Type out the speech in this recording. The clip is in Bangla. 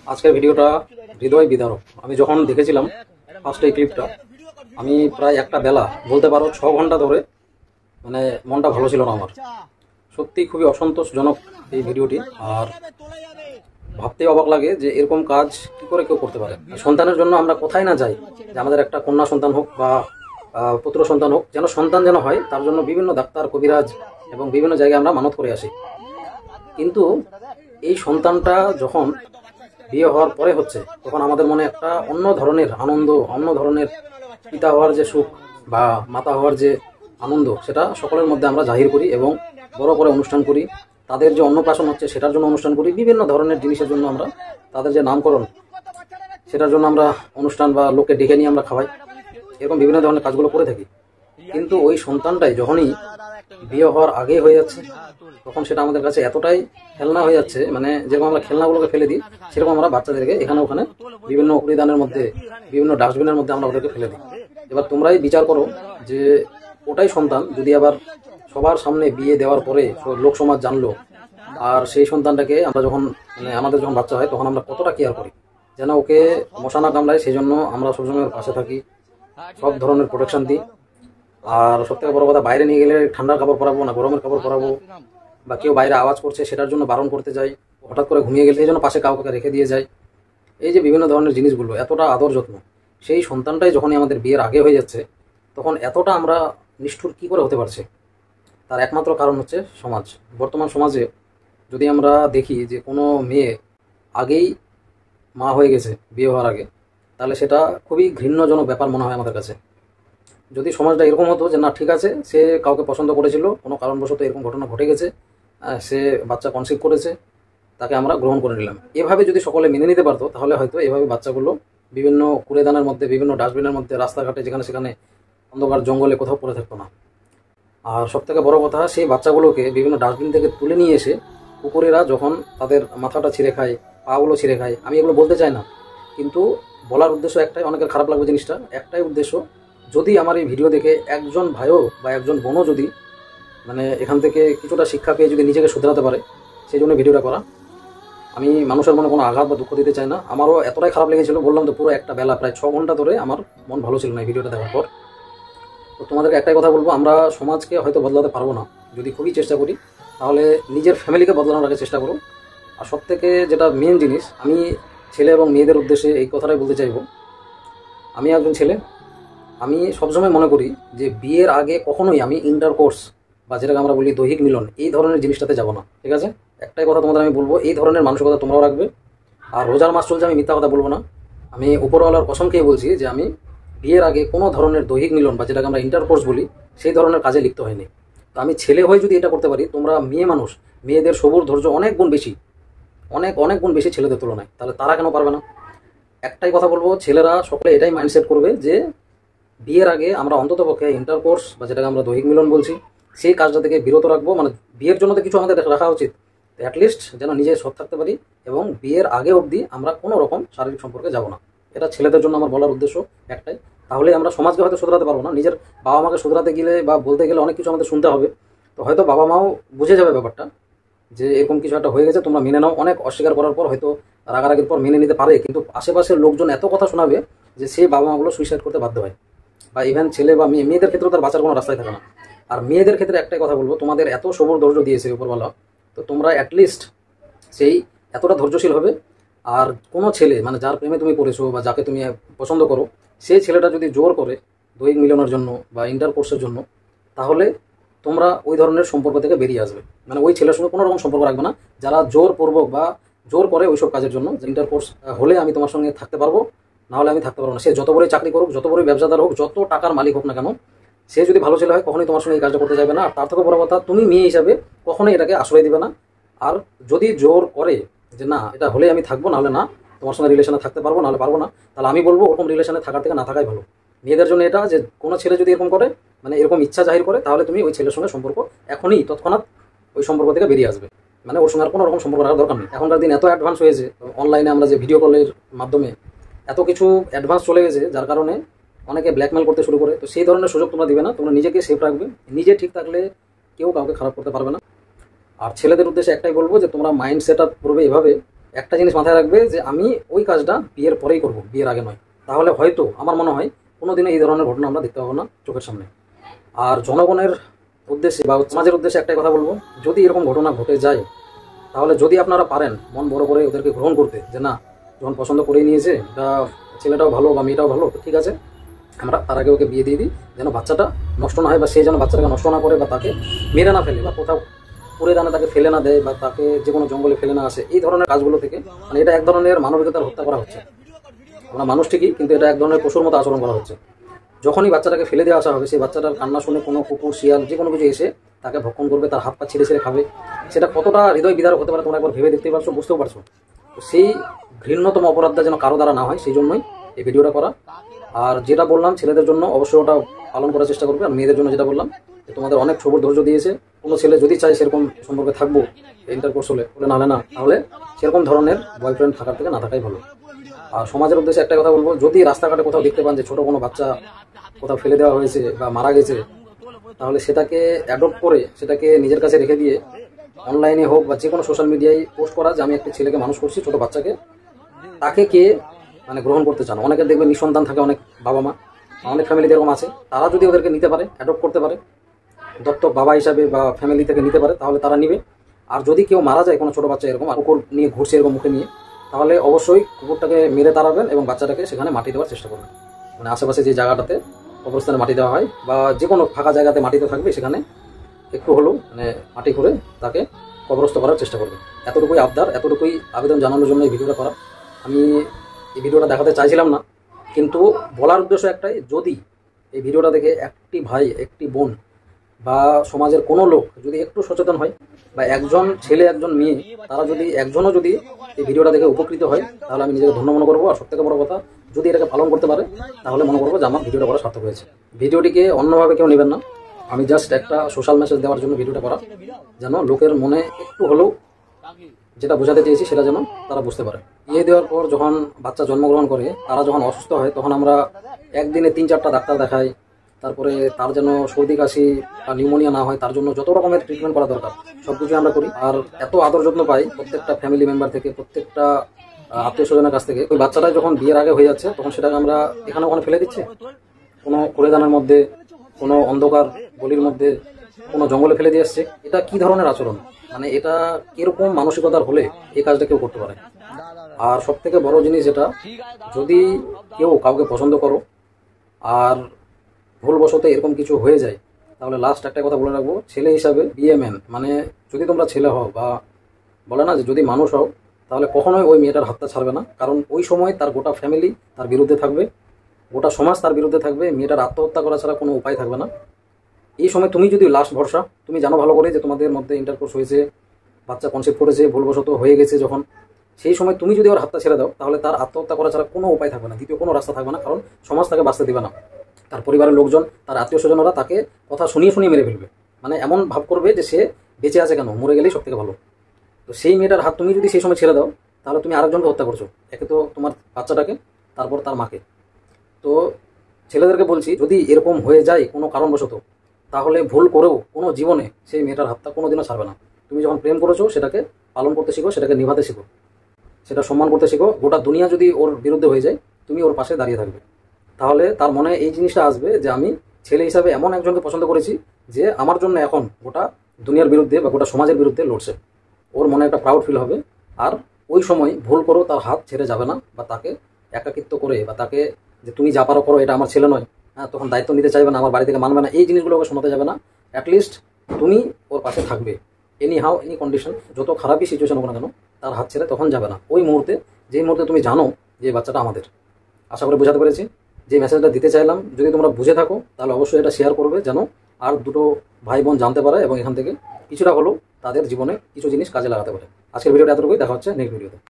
আজকের ভিডিওটা হৃদয় বিদারক। আমি যখন দেখেছিলাম ফার্স্ট এই ক্লিপটা, আমি প্রায় একটা বেলা বলতে পারো 6 ঘন্টা ধরে মানে মনটা ভালো ছিল না আমার। সত্যি খুবই অসন্তোষজনক এই ভিডিওটি। আর ভাবতেই অবাক লাগে যে এরকম কাজ কি করে কেউ করতে পারে। সন্তানের জন্য আমরা কোথায় না যাই, যে আমাদের একটা কন্যা সন্তান হোক বা পুত্র সন্তান হোক, যেন সন্তান যেন হয়, তার জন্য বিভিন্ন ডাক্তার, কবিরাজ এবং বিভিন্ন জায়গায় আমরা মানত করে আসি। কিন্তু এই সন্তানটা যখন বিয়ে হওয়ার পরে হচ্ছে, তখন আমাদের মনে একটা অন্য ধরনের আনন্দ, অন্য ধরনের পিতা হওয়ার যে সুখ বা মাতা হওয়ার যে আনন্দ, সেটা সকলের মধ্যে আমরা জাহির করি এবং বড় করে অনুষ্ঠান করি। তাদের যে অন্নপ্রাশন হচ্ছে সেটার জন্য অনুষ্ঠান করি, বিভিন্ন ধরনের জিনিসের জন্য আমরা, তাদের যে নামকরণ সেটার জন্য আমরা অনুষ্ঠান বা লোককে ডেকে নিয়ে আমরা খাওয়াই, এরকম বিভিন্ন ধরনের কাজগুলো করে থাকি। কিন্তু ওই সন্তানটাই যখনই বিয়ে হওয়ার আগে হয়ে যাচ্ছে, তখন সেটা আমাদের কাছে এতটাই খেলনা হয়ে যাচ্ছে, মানে যেরকম আমরা খেলনাগুলোকে ফেলে দিই, সেরকম আমরা বাচ্চাদেরকে এখানে ওখানে বিভিন্ন কুড়িদানের মধ্যে, বিভিন্ন ডাস্টবিনের মধ্যে আমরা ওদেরকে ফেলে দিই। এবার তোমরাই বিচার করো যে ওটাই সন্তান যদি আবার সবার সামনে বিয়ে দেওয়ার পরে লোক সমাজ জানলো, আর সেই সন্তানটাকে আমরা যখন মানে আমাদের যখন বাচ্চা হয় তখন আমরা কতটা কেয়ার করি, যেন ওকে মশা না কামড়ায়, সেই জন্য আমরা সবসময় ওর পাশে থাকি, সব ধরনের প্রোটেকশন দিই। আর সব থেকে বড় কথা, বাইরে নিয়ে গেলে ঠান্ডার কাপড় পরাবো না গরমের কাপড় পরাবো, বা কেউ বাইরে আওয়াজ করছে সেটার জন্য বারণ করতে যাই, হঠাৎ করে ঘুমিয়ে গেলে সেই জন্য পাশে কাউকে রেখে দিয়ে যায়। এই যে বিভিন্ন ধরনের জিনিসগুলো, এতটা আদর যত্ন, সেই সন্তানটাই যখনই আমাদের বিয়ের আগে হয়ে যাচ্ছে, তখন এতটা আমরা নিষ্ঠুর কী করে হতে পারছে? তার একমাত্র কারণ হচ্ছে সমাজ। বর্তমান সমাজে যদি আমরা দেখি যে কোনো মেয়ে আগেই মা হয়ে গেছে বিয়ে হওয়ার আগে, তাহলে সেটা খুবই ঘৃণ্যজনক ব্যাপার মনে হয় আমাদের কাছে। যদি সমাজটা এরকম হতো যে না ঠিক আছে, সে কাউকে পছন্দ করেছিল, কোনো কারণবশত এরকম ঘটনা ঘটে গেছে, সে বাচ্চা কনসিভ করেছে, তাকে আমরা গ্রহণ করে নিলাম, এভাবে যদি সকলে মেনে নিতে পারতো, তাহলে হয়তো এভাবে বাচ্চাগুলো বিভিন্ন কুড়েদানের মধ্যে, বিভিন্ন ডাস্টবিনের মধ্যে, রাস্তাঘাটে যেখানে সেখানে অন্ধকার জঙ্গলে কোথাও পড়ে থাকতো না। আর সবথেকে বড় কথা, সেই বাচ্চাগুলোকে বিভিন্ন ডাস্টবিন থেকে তুলে নিয়ে এসে কুকুরেরা যখন তাদের মাথাটা ছিঁড়ে খায়, পাগুলো ছিঁড়ে খায়, আমি এগুলো বলতে চাই না, কিন্তু বলার উদ্দেশ্য একটাই, অনেকের খারাপ লাগবে জিনিসটা, একটাই উদ্দেশ্য, যদি আমার এই ভিডিও দেখে একজন ভাইও বা একজন বোনও যদি মানে এখান থেকে কিছুটা শিক্ষা পেয়ে যদি নিজেকে শুধরাতে পারে, সেই জন্য ভিডিওটা করা। আমি মানুষের মনে কোনো আঘাত বা দুঃখ দিতে চাই না। আমারও এতটাই খারাপ লেগেছিল, বললাম তো পুরো একটা বেলা, প্রায় 6 ঘন্টা ধরে আমার মন ভালো ছিল না এই ভিডিওটা দেখার পর। তো তোমাদেরকে একটাই কথা বলবো, আমরা সমাজকে হয়তো বদলাতে পারবো না, যদি খুবই চেষ্টা করি, তাহলে নিজের ফ্যামিলিকে বদলানোর আগে চেষ্টা করো। আর সব থেকে যেটা মেন জিনিস, আমি ছেলে এবং মেয়েদের উদ্দেশ্যে এই কথাটাই বলতে চাইবো, আমি একজন ছেলে, আমি সবসময় মনে করি যে বিয়ের আগে কখনোই আমি ইন্টারকোর্স বা যেটাকে আমরা বলি দৈহিক মিলন, এই ধরনের জিনিসটাতে যাব না, ঠিক আছে? একটাই কথা তোমাদের আমি বলবো, এই ধরনের মানসিকতা তোমরাও রাখবে। আর রোজার মাস চলছে, আমি মিথ্যা কথা বলবো না, আমি উপরওয়ালার কসম খেয়ে বলছি যে আমি বিয়ের আগে কোনো ধরনের দৈহিক মিলন বা যেটাকে আমরা ইন্টারকোর্স বলি, সেই ধরনের কাজে লিপ্ত হয়নি। তো আমি ছেলে হয়ে যদি এটা করতে পারি, তোমরা মেয়ে মানুষ, মেয়েদের সবুর ধৈর্য অনেক গুণ বেশি, অনেক অনেক গুণ বেশি ছেলেদের তুলনায়, তাহলে তারা কেন পারবে না? একটাই কথা বলবো, ছেলেরা সকলে এটাই মাইন্ডসেট করবে যে বিয়ের আগে আমরা অন্ততপক্ষে ইন্টারকোর্স বা যেটাকে আমরা দৈহিক মিলন বলছি, সেই কাজটা থেকে বিরত রাখবো। মানে বিয়ের জন্য তো কিছু আমাদের রাখা উচিত, অ্যাটলিস্ট যেন নিজে সৎ থাকতে পারি, এবং বিয়ের আগে অবধি আমরা কোনো রকম শারীরিক সম্পর্কে যাব না। এটা ছেলেদের জন্য আমার বলার উদ্দেশ্য একটাই। তাহলে আমরা সমাজকে হয়তো শুধরাতে পারবো না, নিজের বাবা মাকে শুধরাতে গেলে বা বলতে গেলে অনেক কিছু আমাদের শুনতে হবে। তো হয়তো বাবা মাও বুঝে যাবে ব্যাপারটা, যে এরকম কিছু একটা হয়ে গেছে, তোমরা মেনে নাও। অনেক অস্বীকার করার পর, হয়তো রাগারাগির পর মেনে নিতে পারে, কিন্তু আশেপাশের লোকজন এত কথা শোনাবে যে সেই বাবা মাগুলো সুইসাইড করতে বাধ্য হয়। বা ইভেন ছেলে বা মেয়েদের ক্ষেত্রেও তার বাঁচার কোনো রাস্তায় থাকে না। আর মেয়েদের ক্ষেত্রে একটাই কথা বলবো, তোমাদের এত সবুর ধৈর্য দিয়েছে উপরওয়ালা, তো তোমরা অ্যাটলিস্ট সেই এতটা ধৈর্যশীল হবে। আর কোনো ছেলে মানে যার প্রেমে তুমি পড়েছো বা যাকে তুমি পছন্দ করো, সেই ছেলেটা যদি জোর করে দৈহিক মিলনের জন্য বা ইন্টারকোর্সের জন্য, তাহলে তোমরা ওই ধরনের সম্পর্ক থেকে বেরিয়ে আসবে। মানে ওই ছেলের সঙ্গে কোনো রকম সম্পর্ক রাখবে না, যারা জোরপূর্বক বা জোর করে ওইসব কাজের জন্য। ইন্টারকোর্স হলে আমি তোমার সঙ্গে থাকতে পারবো, না হলে আমি থাকতে পারবো না। সে যত বড়ই চাকরি করুক, যত বড়ই ব্যবসাদার হোক, যত টাকার মালিক হোক না কেন, সে যদি ভালো ছেলে হয় কখনোই তোমার সঙ্গে এই কাজটা করতে যাবে না। আর তার থেকে বড় কথা, তুমি মেয়ে হিসাবে কখনোই এটাকে আশ্রয় দিবে না। আর যদি জোর করে যে না এটা হলে আমি থাকবো, নাহলে না, তোমার সঙ্গে রিলেশনে থাকতে পারবো, নাহলে পারবো না, তাহলে আমি বলবো ওরকম রিলেশনে থাকার থেকে না থাকাই ভালো। মেয়েদের জন্য এটা, যে কোনো ছেলে যদি এরকম করে, মানে এরকম ইচ্ছা জাহির করে, তাহলে তুমি ওই ছেলের সঙ্গে সম্পর্ক এখনই তৎক্ষণাৎ ওই সম্পর্ক থেকে বেরিয়ে আসবে। মানে ওর সঙ্গে আর কোনো রকম সম্পর্ক রাখার দরকার নেই। এখনকার দিন এত অ্যাডভান্স হয়েছে, অনলাইনে আমরা যে ভিডিও কলের মাধ্যমে এত কিছু অ্যাডভান্স চলে গেছে, যার কারণে অনেকে ব্ল্যাকমেল করতে শুরু করে। তো সেই ধরনের সুযোগ তোমরা দিবে না, তোমরা নিজেকে সেফ রাখবে। নিজে ঠিক থাকলে কেউ কাউকে খারাপ করতে পারবে না। আর ছেলেদের উদ্দেশ্যে একটাই বলবো যে তোমরা মাইন্ড সেট আপ করবে এভাবে একটা জিনিস মাথায় রাখবে যে আমি ওই কাজটা বিয়ের পরেই করব, বিয়ের আগে নয়। তাহলে হয়তো আমার মনে হয় কোনোদিনও এই ধরনের ঘটনা আমরা দেখতে পাবো না চোখের সামনে। আর জনগণের উদ্দেশ্যে বা সমাজের উদ্দেশ্যে একটাই কথা বলবো, যদি এরকম ঘটনা ঘটে যায় তাহলে যদি আপনারা পারেন মন বড় করে ওদেরকে গ্রহণ করতে, যে না যখন পছন্দ করেই নিয়েছে বা ছেলেটাও ভালো বা মেয়েটাও ভালো, তো ঠিক আছে আমরা তার আগে ওকে বিয়ে দিয়ে দিই, যেন বাচ্চাটা নষ্ট না হয় বা সে যেন বাচ্চাটাকে নষ্ট না করে বা তাকে মেরে না ফেলে বা কোথাও পুড়ে দানে তাকে ফেলে না দেয় বা তাকে যে কোনো জঙ্গলে ফেলে না আসে। এই ধরনের কাজগুলো থেকে মানে এটা এক ধরনের মানবিকতার হত্যা করা হচ্ছে। আমরা মানুষ ঠিকই, কিন্তু এটা এক ধরনের পশুর মতো আচরণ করা হচ্ছে। যখনই বাচ্চাটাকে ফেলে দেওয়া আসা হবে, সেই বাচ্চাটার কান্না শুনে কোনো কুকুর শিয়াল যে কোনো কিছু এসে তাকে ভক্ষণ করবে, তার হাত পা ছিঁড়ে ছিঁড়ে খাবে। সেটা কতটা হৃদয় বিদারক হতে পারে তোমরা একবার ভেবে দেখতেই পারছো, বুঝতেও পারছো। তো সেই ঘৃণ্যতম অপরাধটা যেন কারো দ্বারা না হয়, সেই জন্যই এই ভিডিওটা করা। আর যেটা বললাম ছেলেদের জন্য অবশ্যই ওটা পালন করার চেষ্টা করবে, আর মেয়েদের জন্য যেটা বললাম যে তোমাদের অনেক সবুর ধৈর্য দিয়েছে। কোনো ছেলে যদি চায় সেরকম সম্পর্কে থাকবো ইন্টারকোর্স হলে নাহলে না, তাহলে সেরকম ধরনের বয়ফ্রেন্ড থাকার থেকে না থাকাই ভালো। আর সমাজের উদ্দেশ্যে একটা কথা বলবো, যদি রাস্তাঘাটে কোথাও দেখতে পান যে ছোট কোনো বাচ্চা কোথাও ফেলে দেওয়া হয়েছে বা মারা গেছে, তাহলে সেটাকে অ্যাডপ্ট করে সেটাকে নিজের কাছে রেখে দিয়ে অনলাইনে হোক বা যে কোনো সোশ্যাল মিডিয়ায় পোস্ট করা যে আমি একটা ছেলেকে মানুষ করছি, ছোট বাচ্চাকে, তাকে কে মানে গ্রহণ করতে চান। অনেকের দেখবে নিঃসন্তান থাকে, অনেক বাবা মা, অনেক ফ্যামিলি এরকম আছে, তারা যদি ওদেরকে নিতে পারে, অ্যাডপ্ট করতে পারে, দত্তক বাবা হিসাবে বা ফ্যামিলি থেকে নিতে পারে, তাহলে তারা নিবে। আর যদি কেউ মারা যায় কোনো ছোট বাচ্চা এরকম আর কুকুর নিয়ে ঘুরছে এরকম মুখে নিয়ে, তাহলে অবশ্যই কুকুরটাকে মেরে তাড়াবেন এবং বাচ্চাটাকে সেখানে মাটি দেওয়ার চেষ্টা করবেন। মানে আশেপাশে যে জায়গাটাতে কবরস্থানে মাটি দেওয়া হয় বা যে কোনো ফাঁকা জায়গাতে মাটিতে থাকবে, সেখানে একটু হলেও মানে মাটি করে তাকে কবরস্থ করার চেষ্টা করবে। এতটুকুই আবদার, এতটুকুই আবেদন জানানোর জন্য এই ভিডিওটা করা। আমি এই ভিডিওটা দেখাতে চাইছিলাম না, কিন্তু বলার উদ্দেশ্য একটাই, যদি এই ভিডিওটা দেখে একটি ভাই একটি বোন বা সমাজের কোনো লোক যদি একটু সচেতন হয়, বা একজন ছেলে একজন মেয়ে তারা যদি একজনও যদি এই ভিডিওটা দেখে উপকৃত হয়, তাহলে আমি নিজেকে ধন্য মনে করবো। আর সবথেকে বড় কথা, যদি এটাকে পালন করতে পারে, তাহলে মনে করবো যে আমার ভিডিওটা করা সার্থক হয়েছে। ভিডিওটিকে অন্যভাবে কেউ নেবেন না, আমি জাস্ট একটা সোশ্যাল মেসেজ দেওয়ার জন্য ভিডিওটা করা, যেন লোকের মনে একটু হলেও যেটা বোঝাতে চেয়েছি সেটা যেন তারা বুঝতে পারে। বিয়ে দেওয়ার পর যখন বাচ্চা জন্মগ্রহণ করে, তারা যখন অসুস্থ হয়, তখন আমরা একদিনে 3-4টা ডাক্তার দেখাই। তারপরে তার যেন সর্দি কাশি বা নিউমোনিয়া না হয়, তার জন্য যত রকমের ট্রিটমেন্ট করা দরকার সব কিছু আমরা করি। আর এত আদর যত্ন পাই প্রত্যেকটা ফ্যামিলি মেম্বার থেকে, প্রত্যেকটা আত্মীয় স্বজনের কাছ থেকে। ওই বাচ্চাটা যখন বিয়ের আগে হয়ে যাচ্ছে, তখন সেটাকে আমরা এখানে ওখানে ফেলে দিচ্ছি, কোনো কুড়েদানের মধ্যে, কোনো অন্ধকার গলির মধ্যে, কোনো জঙ্গলে ফেলে দিয়ে আসছে। এটা কি ধরনের আচরণ? মানে এটা কিরকম মানসিকতার হলে এই কাজটা কেউ করতে পারে? আর সব থেকে বড় জিনিস যেটা, যদি কেউ কাউকে পছন্দ করো আর ভুলবশত এরকম কিছু হয়ে যায়, তাহলে লাস্ট একটা কথা বলে রাখবো, ছেলে হিসাবে বিএমএন মানে যদি তোমরা ছেলে হও বা বলে না যে যদি মানুষ হও, তাহলে কখনোই ওই মেয়েটার হাতটা ছাড়বে না। কারণ ওই সময় তার গোটা ফ্যামিলি তার বিরুদ্ধে থাকবে, গোটা সমাজ তার বিরুদ্ধে থাকবে, মেয়েটার আত্মহত্যা করা ছাড়া কোনো উপায় থাকবে না। এই সময় তুমি যদি লাস্ট ভরসা, তুমি জানো ভালো করে যে তোমাদের মধ্যে ইন্টারকোর্স হয়েছে, বাচ্চা কনসেপ্ট করেছে, ভুলবশত হয়ে গেছে যখন, সেই সময় তুমি যদি ওর হাতটা ছেড়ে দাও, তাহলে তার আত্মহত্যা করা ছাড়া কোনো উপায় থাকবে না, দ্বিতীয় কোনো রাস্তা থাকবে না। কারণ সমাজ তাকে বাঁচতে দেবে না, তার পরিবারের লোকজন, তার আত্মীয় স্বজনরা তাকে কথা শুনিয়ে শুনিয়ে মেরে ফেলবে। মানে এমন ভাব করবে যে সে বেঁচে আছে কেন, মরে গেলেই সব থেকে ভালো। তো সেই মেয়েটার হাত তুমি যদি সেই সময় ছেড়ে দাও, তাহলে তুমি আরেকজনকে হত্যা করছো, একে তো তোমার বাচ্চাটাকে, তারপর তার মাকে। তো ছেলেদেরকে বলছি, যদি এরকম হয়ে যায় কোনো কারণবশত, তাহলে ভুল করেও কোনো জীবনে সেই মেয়েটার হাতটা কোনোদিনও ছাড়বে না। তুমি যখন প্রেম করেছো, সেটাকে পালন করতে শিখো, সেটাকে নিভাতে শিখো, সেটা সম্মান করতে শিখো। গোটা দুনিয়া যদি ওর বিরুদ্ধে হয়ে যায়, তুমি ওর পাশে দাঁড়িয়ে থাকবে। তাহলে তার মনে এই জিনিসটা আসবে যে আমি ছেলে হিসাবে এমন একজনকে পছন্দ করেছি যে আমার জন্য এখন গোটা দুনিয়ার বিরুদ্ধে বা গোটা সমাজের বিরুদ্ধে লড়ছে। ওর মনে একটা প্রাউড ফিল হবে। আর ওই সময় ভুল করেও তার হাত ছেড়ে যাবে না, বা তাকে একাকিত্ব করে বা তাকে যে তুমি যা পারো করো, এটা আমার ছেলে নয়, হ্যাঁ, তখন দায়িত্ব নিতে চাইবে না, আমার বাড়ি থেকে মানবে না, এই জিনিসগুলো ওকে শোনাতে যাবে না। অ্যাটলিস্ট তুমি ওর পাশে থাকবে, এনি হাউ এনি কন্ডিশন, যত খারাপই সিচুয়েশন হোক না কেন, তার হাত ছেড়ে তখন যাবে না। ওই মুহূর্তে, যেই মুহূর্তে তুমি জানো যে বাচ্চাটা আমাদের। আশা করে বোঝাতে পেরেছি। যে মেসেজটা দিতে চাইলাম, যদি তোমরা বুঝে থাকো, তাহলে অবশ্যই এটা শেয়ার করবে, যেন আর দুটো ভাই বোন জানতে পারে এবং এখান থেকে কিছুটা হলেও তাদের জীবনে কিছু জিনিস কাজে লাগাতে পারে। আজকের ভিডিওটা এতটুকুই, দেখা হচ্ছে নেক্সট ভিডিওতে।